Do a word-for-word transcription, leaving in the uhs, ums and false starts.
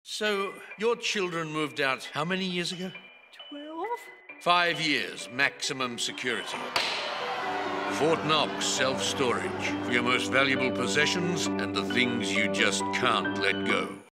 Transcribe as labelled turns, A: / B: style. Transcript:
A: So, your children moved out how many years ago?
B: Twelve?
A: Five years, maximum security. Fort Knox self-storage for your most valuable possessions and the things you just can't let go.